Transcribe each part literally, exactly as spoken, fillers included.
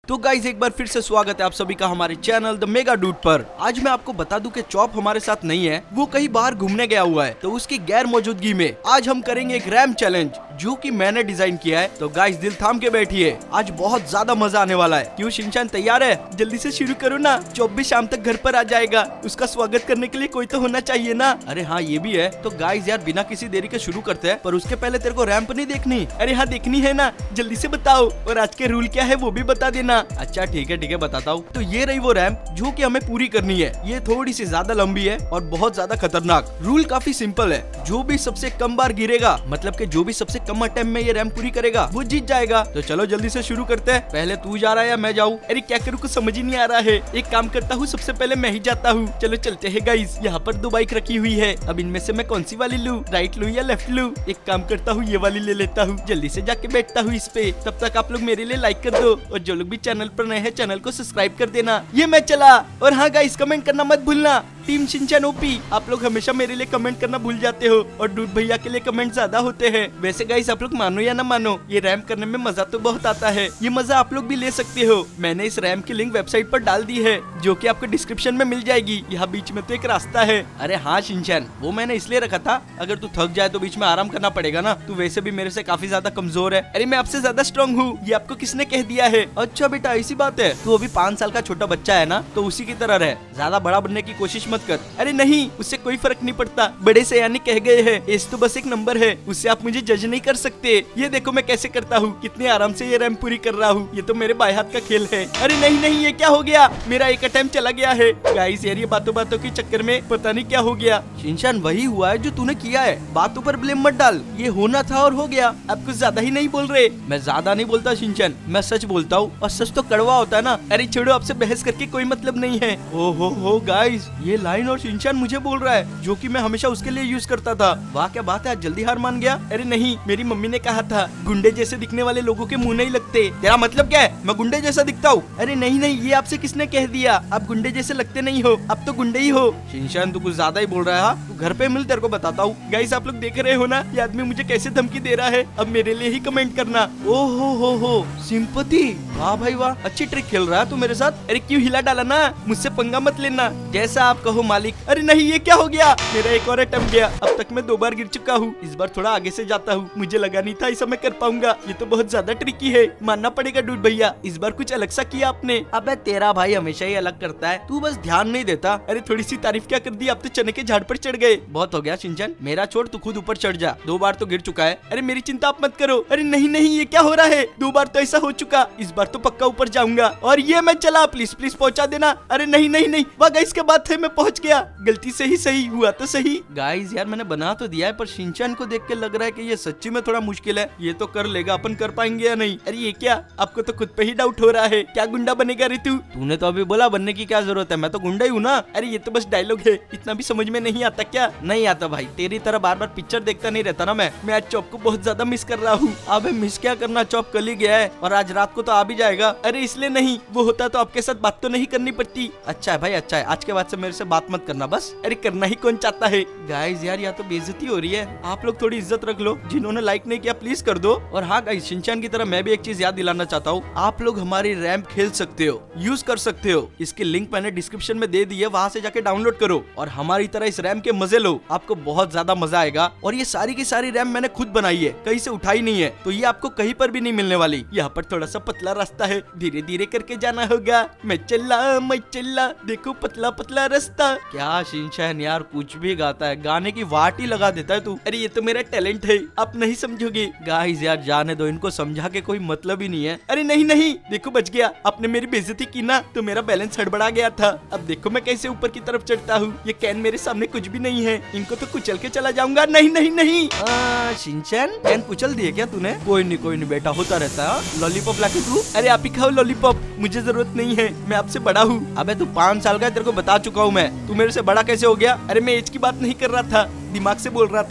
तो गाइज एक बार फिर से स्वागत है आप सभी का हमारे चैनल द मेगा डूड पर। आज मैं आपको बता दूं कि चॉप हमारे साथ नहीं है, वो कहीं बाहर घूमने गया हुआ है। तो उसकी गैर मौजूदगी में आज हम करेंगे एक रैम चैलेंज जो कि मैंने डिजाइन किया है। तो गाइज दिल थाम के बैठिए, आज बहुत ज्यादा मजा आने वाला है। क्यों शिनचैन तैयार है? जल्दी से शुरू करो ना, चॉप भी शाम तक घर पर आ जाएगा, उसका स्वागत करने के लिए कोई तो होना चाहिए ना। अरे हाँ ये भी है। तो गाइज यार बिना किसी देरी के शुरू करते हैं, पर उसके पहले तेरे को रैंप नहीं देखनी? अरे हाँ देखनी है ना, जल्दी से बताओ, और आज के रूल क्या है वो भी बता देना। अच्छा ठीक है ठीक है बताता हूँ। तो ये रही वो रैंप जो कि हमें पूरी करनी है। ये थोड़ी सी ज्यादा लंबी है और बहुत ज्यादा खतरनाक। रूल काफी सिंपल है, जो भी सबसे कम बार गिरेगा, मतलब कि जो भी सबसे कम अटेम्प्ट में ये रैंप पूरी करेगा वो जीत जाएगा। तो चलो जल्दी से शुरू करते हैं। पहले तू जा रहा है या मैं जाऊँ? अरे क्या करूँ कुछ समझ ही नहीं आ रहा है। एक काम करता हूँ, सबसे पहले मैं ही जाता हूँ। चलो चलते हैं गाइस। यहाँ पर दो बाइक रखी हुई है, अब इनमें से मैं कौन सी वाली लूँ, राइट लूँ या लेफ्ट लूँ? एक काम करता हूँ ये वाली ले लेता हूँ। जल्दी से जाके बैठता हूँ इस पे। तब तक आप लोग मेरे लिए लाइक कर दो, और जो लोग भी चैनल पर नए हैं चैनल को सब्सक्राइब कर देना। ये मैं चला। और हाँ गाइस कमेंट करना मत भूलना, टीम शिनचैन ओपी। आप लोग हमेशा मेरे लिए कमेंट करना भूल जाते हो, और डूड भैया के लिए कमेंट ज्यादा होते हैं। वैसे गाइस आप लोग मानो या ना मानो, ये रैम करने में मजा तो बहुत आता है। ये मजा आप लोग भी ले सकते हो। मैंने इस रैम की लिंक वेबसाइट पर डाल दी है, जो कि आपको डिस्क्रिप्शन में मिल जाएगी। यहाँ बीच में तो एक रास्ता है। अरे हाँ शिनचैन, वो मैंने इसलिए रखा था, अगर तू थक जाए तो बीच में आराम करना पड़ेगा ना। तू वैसे भी मेरे से काफी ज्यादा कमजोर है। अरे मैं आपसे ज्यादा स्ट्रॉन्ग हूँ, ये आपको किसने कह दिया है? अच्छा बेटा ऐसी बात है, तू अभी पाँच साल का छोटा बच्चा है ना, तो उसी की तरह रह, ज्यादा बड़ा बनने की कोशिश मत कर। अरे नहीं, उससे कोई फर्क नहीं पड़ता, बड़े से यानी कह गए हैं, एज तो बस एक नंबर है, उससे आप मुझे जज नहीं कर सकते। ये देखो मैं कैसे करता हूँ, कितने आराम से ये रैंप पूरी कर रहा हूँ। ये तो मेरे बाएं हाथ का खेल है। अरे नहीं नहीं, ये क्या हो गया, मेरा एक अटेम्प्ट चला गया है। गाइस यार ये बातों बातों के चक्कर में पता नहीं क्या हो गया। शिनचैन वही हुआ है जो तूने किया है, बातों पर ब्लेम मत डाल। ये होना था और हो गया, अब कुछ ज्यादा ही नहीं बोल रहे। मैं ज्यादा नहीं बोलता शिनचैन, मैं सच बोलता हूँ, और सच तो कड़वा होता है ना। अरे छोड़ो, आपसे बहस करके कोई मतलब नहीं है। ओ हो हो गाइस, ये लाइन और शिनचैन मुझे बोल रहा है, जो कि मैं हमेशा उसके लिए यूज करता था। वाह क्या बात है, आज जल्दी हार मान गया। अरे नहीं, मेरी मम्मी ने कहा था गुंडे जैसे दिखने वाले लोगों के मुंह नहीं लगते। तेरा मतलब क्या है, मैं गुंडे जैसा दिखता हूँ? अरे नहीं नहीं, ये आपसे किसने कह दिया? आप गुंडे जैसे लगते नहीं हो, अब तो गुंडे ही हो। शिनचैन तू कुछ ज्यादा ही बोल रहा है। तू घर पे मिल, तेरे को बताता हूँ। गाइस आप लोग देख रहे हो ना, ये आदमी मुझे कैसे धमकी दे रहा है। अब मेरे लिए ही कमेंट करना। ओ हो हो हो सिंपैथी, वाह भाई वाह, अच्छी ट्रिक खेल रहा है तू मेरे साथ। अरे क्यों हिला डाला ना, मुझसे पंगा मत लेना, जैसा आप कहो मालिक। अरे नहीं, ये क्या हो गया, मेरा एक और अटेम्प्ट गया। अब तक मैं दो बार गिर चुका हूँ, इस बार थोड़ा आगे से जाता हूँ। मुझे लगा नहीं था ऐसा मैं कर पाऊंगा, ये तो बहुत ज्यादा ट्रिकी है, मानना पड़ेगा डूड भैया। इस बार कुछ अलग सा किया आपने। अबे तेरा भाई हमेशा ही अलग करता है, तू बस ध्यान नहीं देता। अरे थोड़ी सी तारीफ क्या कर दी, आप तो चने के झाड़ पर चढ़ गए। बहुत हो गया शिनचैन, मेरा छोड़, तू खुद ऊपर चढ़ जा। दो बार तो गिर चुका है। अरे मेरी चिंता आप मत करो। अरे नहीं नहीं, ये क्या हो रहा है, दो बार तो ऐसा हो चुका, इस बार तो पक्का ऊपर जाऊंगा। और ये मैं चला, प्लीज प्लीज पहुंचा देना। अरे नहीं नहीं नहीं, वाह गाइस क्या बात है, मैं पहुंच गया। गलती से ही सही हुआ तो सही। गाइस यार मैंने बना तो दिया है, पर शिनचैन को देख के लग रहा है कि ये सच्ची में थोड़ा मुश्किल है। ये तो कर लेगा, अपन कर पाएंगे या नहीं? अरे ये क्या, आपको तो खुद पे ही डाउट हो रहा है, क्या गुंडा बनेगा रे तू? तूने तो अभी बोला बनने की क्या जरूरत है, मैं तो गुंडा ही हूँ ना। अरे ये तो बस डायलॉग है, इतना भी समझ में नहीं आता क्या? नहीं आता भाई, तेरी तरह बार बार पिक्चर देखता नहीं रहता ना मैं। मैं आज चॉप को बहुत ज्यादा मिस कर रहा हूँ। अब मिस क्या करना, चॉप कल ही गया है, और आज रात को तो आ भी जाएगा। अरे इसलिए नहीं, वो होता तो आपके साथ बात तो नहीं करनी पड़ती। अच्छा है भाई अच्छा है, आज के बाद से मेरे से बात मत करना बस। अरे करना ही कौन चाहता है। गाइस यार या तो बेइज्जती हो रही है, आप लोग थोड़ी इज्जत रख लो। जिन्होंने लाइक नहीं किया प्लीज कर दो। और हाँ गाइस, शिनचैन की तरह मैं भी एक चीज याद दिलाना चाहता हूँ, आप लोग हमारी रैंप खेल सकते हो, यूज कर सकते हो। इसकी लिंक मैंने डिस्क्रिप्शन में दे दी है, वहाँ से जाके डाउनलोड करो और हमारी तरह इस रैम के मजे लो। आपको बहुत ज्यादा मजा आएगा। और ये सारी की सारी रैम मैंने खुद बनाई है, कहीं से उठाई नहीं है, तो ये आपको कहीं पर भी नहीं मिलने वाली। यहाँ पर थोड़ा सा पतला रास्ता है, धीरे धीरे करके जाना होगा। मैं चला मैं चला, देखो पतला पतला रास्ता। क्या शिनचैन यार कुछ भी गाता है, गाने की वाट ही लगा देता है तू। अरे ये तो मेरा टैलेंट है, आप नहीं समझोगे। गाइस यार जाने दो, इनको समझा के कोई मतलब ही नहीं है। अरे नहीं नहीं, देखो बच गया। आपने मेरी बेइज्जती की ना, तो मेरा बैलेंस हड़बड़ा गया था। अब देखो मैं कैसे ऊपर की तरफ चढ़ता हूँ। ये कैन मेरे सामने कुछ भी नहीं है, इनको तो कुचल के चला जाऊंगा। नहीं नहीं नहीं, शिनचैन कैन कुचल दिए क्या तूने? कोई नहीं कोई नहीं बेटा, होता रहता है। लॉलीपॉप लाके तू, अरे आप ही खाओ लॉलीपॉप, मुझे जरूरत नहीं है, मैं आपसे बड़ा हूँ। अबे तू पाँच साल का, तेरे को बता चुका हूँ मैं, तू मेरे से बड़ा कैसे हो गया? अरे मैं एज की बात नहीं कर रहा था, दिमाग से बोल रहा था।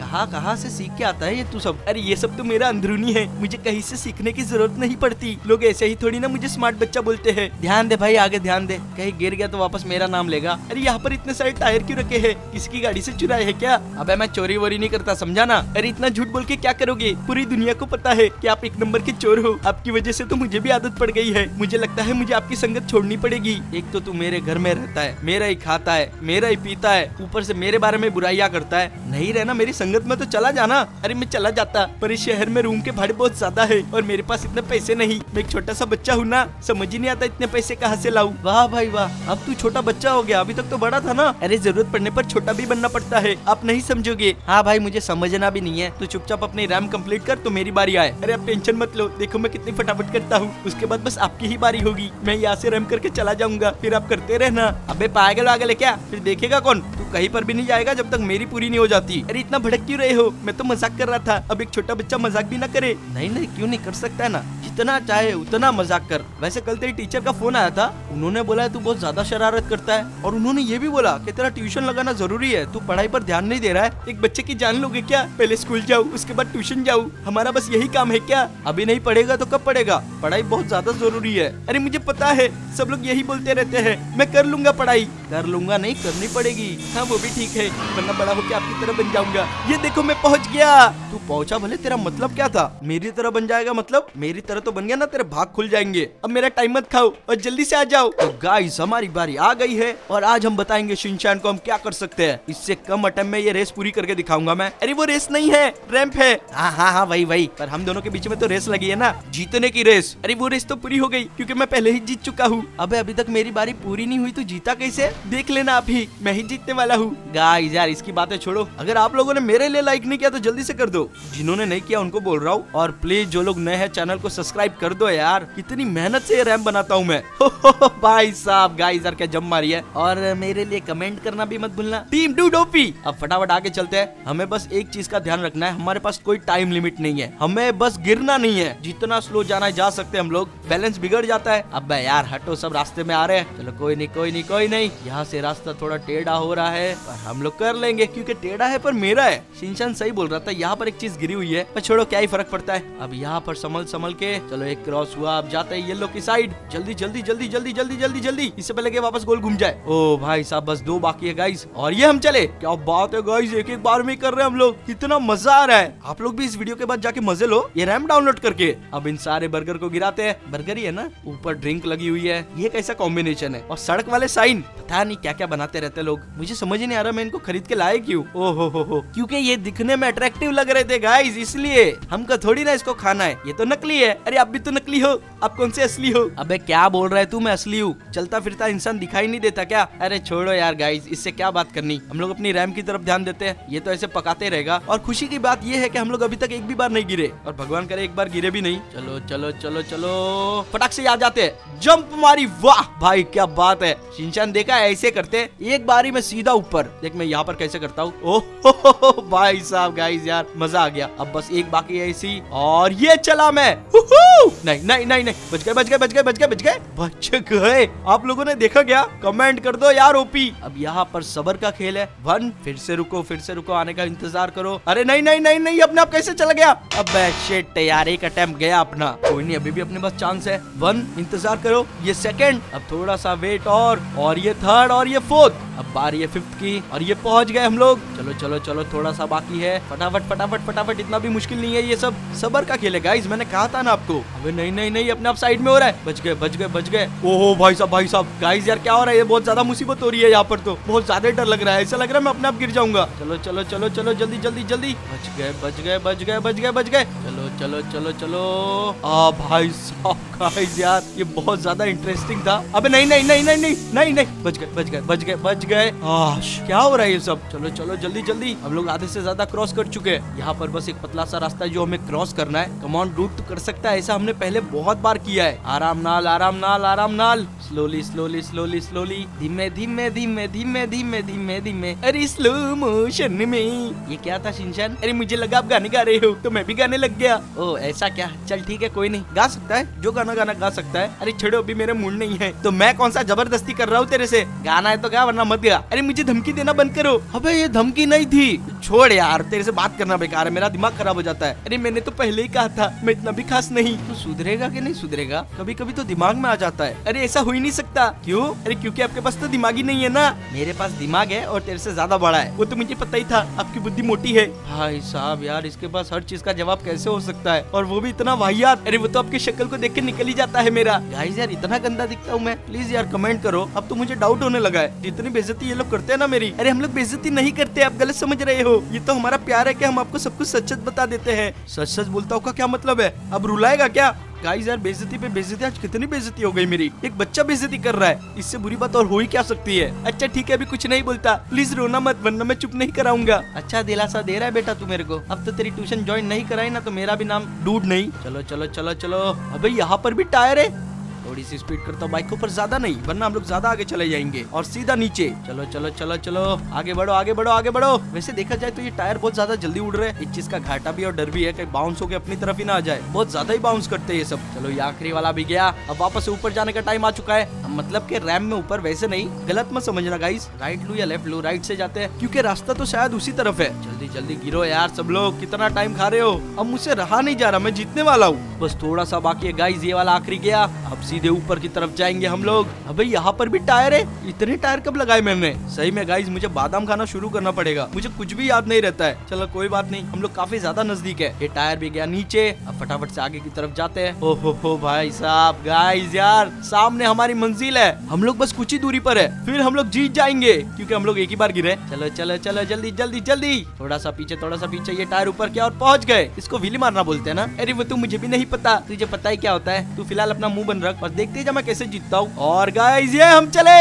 कहाँ कहाँ से सीख के आता है ये तू सब? अरे ये सब तो मेरा अंदरूनी है, मुझे कहीं से सीखने की जरूरत नहीं पड़ती। लोग ऐसे ही थोड़ी ना मुझे स्मार्ट बच्चा बोलते हैं। ध्यान दे भाई, आगे ध्यान दे, कहीं गिर गया तो वापस मेरा नाम लेगा। अरे यहाँ पर इतने सारे टायर क्यों रखे हैं? किसकी गाड़ी से चुराए है क्या? अबे मैं चोरी वोरी नहीं करता, समझा ना? अरे इतना झूठ बोल के क्या करोगे? पूरी दुनिया को पता है कि आप एक नंबर के चोर हो। आपकी वजह से तो मुझे भी आदत पड़ गई है। मुझे लगता है मुझे आपकी संगत छोड़नी पड़ेगी। एक तो तू मेरे घर में रहता है, मेरा ही खाता है, मेरा ही पीता है, ऊपर से मेरे बारे में बुराइयां करता है। नहीं रहना मेरी संगत में तो चला जाना। अरे मैं चला जाता, पर इस शहर में रूम के भाड़े बहुत ज्यादा है और मेरे पास इतने पैसे नहीं। मैं एक छोटा सा बच्चा हूँ ना, समझ ही नहीं आता इतने पैसे कहाँ से लाऊं। वाह भाई वाह, अब तू छोटा बच्चा हो गया, अभी तक तो बड़ा था ना। अरे जरूरत पड़ने पर छोटा भी बनना पड़ता है, आप नहीं समझोगे। हाँ भाई मुझे समझना भी नहीं है, तो चुपचाप अपनी रैम कंप्लीट कर तो मेरी बारी आए। अरे आप टेंशन मत लो, देखो मैं कितनी फटाफट करता हूँ, उसके बाद बस आपकी ही बारी होगी। मैं यहाँ से रैम करके चला जाऊंगा, फिर आप करते रहना। अबे पागल वागल है क्या? फिर देखेगा कौन? तू कहीं पर भी नहीं जाएगा जब तक मेरी पूरी नहीं हो जाती। अरे इतना भड़क क्यों रहे हो? मैं तो मजाक कर रहा था, अब एक छोटा बच्चा मजाक भी ना करे। नहीं नहीं क्यों नहीं कर सकता है ना, जितना चाहे उतना मजाक कर। वैसे कल तेरी टीचर का फोन आया था, उन्होंने बोला है तू बहुत ज्यादा शरारत करता है, और उन्होंने ये भी बोला कि तेरा ट्यूशन लगाना जरूरी है, तू पढ़ाई पर ध्यान नहीं दे रहा है। एक बच्चे की जान लोगे क्या? पहले स्कूल जाओ, उसके बाद ट्यूशन जाओ, हमारा बस यही काम है क्या? अभी नहीं पढ़ेगा तो कब पढ़ेगा? पढ़ाई बहुत ज्यादा जरूरी है। अरे मुझे पता है, सब लोग यही बोलते रहते हैं, मैं कर लूंगा पढ़ाई। कर लूंगा नहीं, करनी पड़ेगी। हाँ वो भी ठीक है, वरना बड़ा होकर आपकी तरह बन जाऊंगा। ये देखो मैं पहुंच गया। तू पहुंचा भले, तेरा मतलब क्या था? मेरी तरह बन जाएगा मतलब? मेरी तरह तो बन गया ना, तेरे भाग खुल जाएंगे। अब मेरा टाइम मत खाओ और जल्दी से आ जाओ। तो गाइस हमारी बारी आ गई है और आज हम बताएंगे शिनचैन को हम क्या कर सकते हैं। इससे कम अटेम्प्ट में ये रेस पूरी करके दिखाऊंगा मैं। अरे वो रेस नहीं है, रैंप है। हाँ हाँ हाँ वही वही, पर हम दोनों के बीच में तो रेस लगी है ना, जीतने की रेस। अरे वो रेस तो पूरी हो गई क्योंकि मैं पहले ही जीत चुका हूँ। अबे अभी तक मेरी बारी पूरी नहीं हुई, तो जीता कैसे? देख लेना आप ही, मैं ही जीतने वाला हूँ। गाइस यार इसकी बातें छोड़ो, अगर आप लोगों ने मेरे लिए लाइक नहीं किया तो जल्दी से कर दो। जिन्होंने नहीं किया उनको बोल रहा हूँ, और प्लीज जो लोग नए हैं चैनल को सब्सक्राइब कर दो यार। कितनी मेहनत से ये रैम बनाता हूँ मैं। हो, हो, हो, भाई साहब गाइस यार क्या जम मारी है। और मेरे लिए कमेंट करना भी मत भूलना। Team dude OP. अब फटाफट आगे चलते हैं। हमें बस एक चीज का ध्यान रखना है, हमारे पास कोई टाइम लिमिट नहीं है, हमें बस गिरना नहीं है। जितना स्लो जाना है जा सकते हैं हम लोग, बैलेंस बिगड़ जाता है। अब यार हटो, सब रास्ते में आ रहे हैं। चलो कोई नहीं कोई नहीं कोई नहीं, यहाँ से रास्ता थोड़ा टेढ़ा हो रहा है पर हम लोग कर लेंगे, क्योंकि टेढ़ा है पर मेरा है। शिनचैन सही बोल रहा था, यहाँ पर एक चीज गिरी हुई है, पर छोड़ो क्या ही फर्क पड़ता है। अब यहाँ पर संभल संभल के चलो, एक क्रॉस हुआ, अब जाते हैं येलो की साइड। जल्दी जल्दी जल्दी जल्दी जल्दी जल्दी जल्दी, इससे पहले कि वापस गोल घूम जाए। ओ भाई साहब बस दो बाकी है गाइस, और ये हम चले। क्या बात है गाइस, एक एक बार में कर रहे हैं हम लोग, कितना मजा आ रहा है। आप लोग भी इस वीडियो के बाद जाके मजे लो ये रैम डाउनलोड करके। अब इन सारे बर्गर को गिराते हैं, बर्गर ही है ना, ऊपर ड्रिंक लगी हुई है, ये कैसा कॉम्बिनेशन है। और सड़क वाले साइन, पता नहीं क्या क्या बनाते रहते लोग, मुझे समझ ही नहीं आ रहा मैं इनको खरीद के लाए क्यों। ओ हो हो हो, क्योंकि ये दिखने में अट्रैक्टिव लग रहे थे गाइस, इसलिए। हमको थोड़ी ना इसको खाना है, ये तो नकली है। अरे आप भी तो नकली हो, आप कौन से असली हो? अबे क्या बोल रहा है तू, मैं असली हूँ। चलता फिरता इंसान दिखाई नहीं देता क्या? अरे छोड़ो यार गाइस, इससे क्या बात करनी, हम लोग अपनी रैम की तरफ ध्यान देते हैं। ये तो ऐसे पकाते रहेगा। और खुशी की बात ये है कि हम लोग अभी तक एक भी बार नहीं गिरे, और भगवान करे एक बार गिरे भी नहीं। चलो चलो चलो चलो, फटाक से आ जाते हैं। जंप मारी, वाह भाई क्या बात है। शिनचैन देखा ऐसे करते, एक बारी में सीधा ऊपर। देख मैं यहाँ पर कैसे करता हूँ। ओह भाई साहब गाइस यार मजा आ गया। अब बस एक बाकी है इसी, और ये चला मैं। नहीं नहीं नहीं नहीं, बच गए बच गए बच गए बच गए बच गए बच गए। आप लोगों ने देखा क्या? कमेंट कर दो यार ओपी। अब यहाँ पर सबर का खेल है। वन, फिर से रुको फिर से रुको, आने का इंतजार करो। अरे नहीं नहीं नहीं नहीं, अपने आप कैसे चला गया? अब शिट यार, एक अटेम्प्ट गया अपना। कोई नहीं, अभी भी अपने पास चांस है। वन, इंतजार करो, ये सेकंड, अब थोड़ा सा वेट, और और ये थर्ड, और ये फोर्थ, अब बारी है फिफ्थ की, और ये पहुंच गए हम लोग। चलो चलो चलो, थोड़ा सा बाकी है। फटाफट फटाफट फटाफट, इतना भी मुश्किल नहीं है, ये सब सबर का खेल है गाइस, मैंने कहा था ना आपको। अबे नहीं नहीं नहीं, अपने आप साइड में हो रहा है। बच गए बच गए बच गए। ओहो भाई साहब भाई साहब गाइस यार क्या हो रहा है, ये बहुत ज्यादा मुसीबत हो रही है यहाँ पर, तो बहुत ज्यादा डर लग रहा है, ऐसा लग रहा है मैं अपने आप गिर जाऊंगा। चलो चलो चलो चलो, जल्दी जल्दी जल्दी, बच गए बच गए बच गए बच गए बच गए। चलो चलो चलो चलो, आ भाई साहब गाइस यार ये बहुत ज्यादा इंटरेस्टिंग था। अबे नहीं नहीं नहीं नहीं नहीं नहीं नहीं, बच गए बच गए बच गए बच गए। क्या हो रहा है ये सब? चलो चलो जल्दी जल्दी, हम लोग आधे से ज्यादा क्रॉस कर चुके हैं। यहाँ पर बस एक पतला सा रास्ता है जो हमें क्रॉस करना है। कम ऑन डूड, तो कर सकता है, ऐसा हमने पहले बहुत बार किया है। आराम नाल आराम नाल आराम नाल, स्लोली स्लोली स्लोली स्लोली, धीमे धीमे धीमे धीमे धीमे धीमे धीमे, अरे स्लो मोशन में। ये क्या था शिनचैन? अरे मुझे लगा आप गाने गा रहे हो तो मैं भी गाने लग गया। ओ ऐसा क्या? चल ठीक है, कोई नहीं, गा सकता है, जो गाना गाना गा सकता है। अरे छोड़ो, अभी मेरे मूड नहीं है, तो मैं कौन सा जबरदस्ती कर रहा हूँ तेरे से। गाना है तो गा, वरना मत गा। अरे मुझे धमकी देना बंद करो। अबे ये धमकी नहीं थी, छोड़ यार, तेरे से बात करना बेकार है, मेरा दिमाग खराब हो जाता है। अरे मैंने तो पहले ही कहा था मैं इतना भी खास नहीं। तू सुधरेगा कि नहीं सुधरेगा? कभी कभी तो दिमाग में आ जाता है। अरे ऐसा हो ही नहीं सकता। क्यों? अरे क्योंकि आपके पास तो दिमाग ही नहीं है ना। मेरे पास दिमाग है और तेरे से ज्यादा बड़ा है, वो तो मुझे पता ही था। आपकी बुद्धि मोटी है। भाई साहब यार, इसके पास हर चीज का जवाब कैसे हो सकता है, और वो भी इतना वाहियात। अरे वो तो आपकी शक्ल को देख के निकल ही जाता है मेरा। गाइस यार, इतना गंदा दिखता हूँ मैं? प्लीज यार कमेंट करो। अब तो मुझे डाउट होने लगा है, जितनी बेइज्जती ये लोग करते हैं ना मेरी। अरे हम लोग बेइज्जती नहीं करते, आप गलत समझ रहे हो। ये तो हमारा प्यार है कि हम आपको सब कुछ सच सच बता देते हैं। सच सच बोलता हूँ का क्या मतलब है? अब रुलाएगा क्या? गाइस यार, बेइज्जती पे बेइज्जती, आज कितनी बेइज्जती हो गई मेरी। एक बच्चा बेइज्जती कर रहा है, इससे बुरी बात और हो ही क्या सकती है। अच्छा ठीक है, अभी कुछ नहीं बोलता, प्लीज रोना मत, वरना मैं चुप नहीं कराऊंगा। अच्छा दिलासा दे रहा है बेटा तू मेरे को। अब तो तेरी ट्यूशन ज्वाइन नहीं कराई ना, तो मेरा भी नाम डूड नहीं। चलो चलो चलो चलो। अबे यहाँ पर भी टायर है। थोड़ी सी स्पीड करता हूँ बाइक पर, ज्यादा नहीं, वरना हम लोग ज्यादा आगे चले जाएंगे और सीधा नीचे। चलो चलो चलो चलो, आगे बढ़ो आगे बढ़ो आगे बढ़ो। वैसे देखा जाए तो ये टायर बहुत ज्यादा जल्दी उड़ रहे हैं। इस चीज का घाटा भी और डर भी है कहीं बाउंस होकर अपनी तरफ ही ना आ जाए। बहुत ज्यादा ही बाउंस करते हैं ये सब। चलो ये आखिरी वाला भी गया। अब वापस से ऊपर जाने का टाइम आ चुका है। मतलब के रैम में ऊपर, वैसे नहीं, गलत मत समझना गाइस। राइट लू या लेफ्ट लू? राइट से जाते हैं, क्योंकि रास्ता तो शायद उसी तरफ है। जल्दी जल्दी गिरो यार सब लोग, कितना टाइम खा रहे हो? अब मुझसे रहा नहीं जा रहा, मैं जीतने वाला हूँ। बस थोड़ा सा बाकी है गाइस, ये वाला आखिरी गया। अब सीधे ऊपर की तरफ जाएंगे हम लोग। अबे यहाँ पर भी टायर है। इतने टायर कब लगाए मैंने? सही में गाइस, मुझे बादाम खाना शुरू करना पड़ेगा, मुझे कुछ भी याद नहीं रहता है। चलो कोई बात नहीं, हम लोग काफी ज्यादा नजदीक है। ये टायर भी गया नीचे। अब फटाफट से आगे की तरफ जाते हैं। ओ हो हो भाई साहब, गाइस यार सामने हमारी मंजिल है, हम लोग बस कुछ ही दूरी पर है, फिर हम लोग जीत जाएंगे, क्योंकि हम लोग एक ही बार गिरे। चलो चलो चलो, जल्दी जल्दी जल्दी, थोड़ा सा पीछे थोड़ा सा पीछे। ये टायर ऊपर क्या और पहुंच गए। इसको व्हील मारना बोलते हैं ना? अरे वो तो मुझे भी नहीं पता, तुझे पता ही क्या होता है। तू फिलहाल अपना मुंह बंद रख और देखते जा मैं कैसे जीतता हूँ। और गाइस ये हम चले,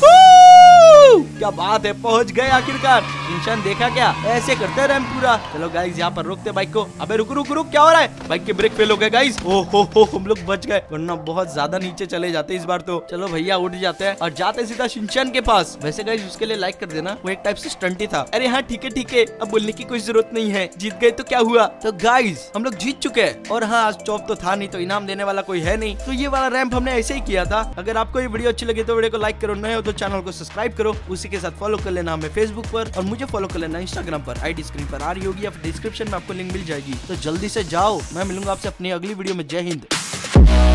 क्या बात है, पहुंच गए आखिरकार। इंसान देखा क्या, ऐसे करते रहे हम पूरा। चलो गाइस यहाँ पर रोकते बाइक को। अबे रुक रुक रुक, क्या हो रहा है? बाइक के ब्रेक फेल हो गए गाइस। ओ हो हो, हम लोग बच गए, वरना बहुत ज्यादा नीचे चले जाते इस बार तो। चलो भैया उठ जाते हैं और जाते सीधा शिनचैन के पास। वैसे गाइस उसके लिए लाइक कर देना, वो एक टाइप से स्टंट ही था। अरे हाँ ठीक है ठीक है, अब बोलने की कोई जरूरत नहीं है, जीत गए तो क्या हुआ। तो गाइस हम लोग जीत चुके हैं। और हाँ, आज चॉप तो था नहीं, तो इनाम देने वाला कोई है नहीं, तो ये वाला रैंप हमने ऐसे ही किया था। अगर आपको ये वीडियो अच्छी लगी तो वीडियो को लाइक करो, नए हो तो चैनल को सब्सक्राइब करो। उसी के साथ फॉलो कर लेना हमें फेसबुक पर, और मुझे फॉलो कर लेना इंस्टाग्राम पर। आईडी स्क्रीन पर आ रही होगी या फिर डिस्क्रिप्शन में आपको लिंक मिल जाएगी, तो जल्दी से जाओ। मैं मिलूंगा आपसे अपनी अगली वीडियो में। जय हिंद।